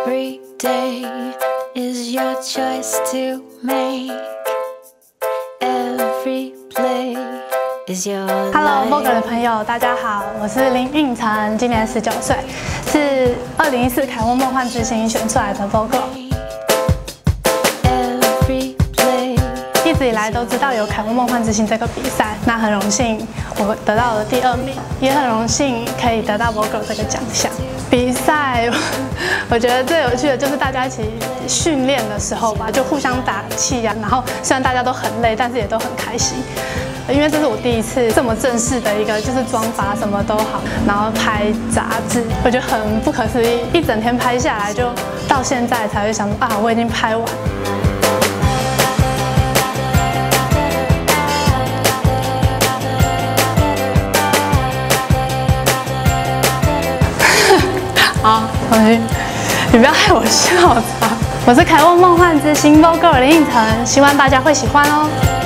Every day is your choice to make. Every play is your life. Hello Vogue 的朋友，大家好，我是林映晨，今年19岁，是2014凯沃梦幻之星选出来的 Vogue。一直以来都知道有凯沃梦幻之星这个比赛，那很荣幸我得到了第2名，也很荣幸可以得到 Vogue 这个奖项。比赛，我觉得最有趣的就是大家一起训练的时候吧，就互相打气啊。然后虽然大家都很累，但是也都很开心。因为这是我第一次这么正式的一个，就是妆发什么都好，然后拍杂志，我觉得很不可思议。一整天拍下来，就到现在才会想说啊，我已经拍完。好，同学，你不要害我笑场。我是凯沃梦幻之星 Vogue 林映晨，希望大家会喜欢哦。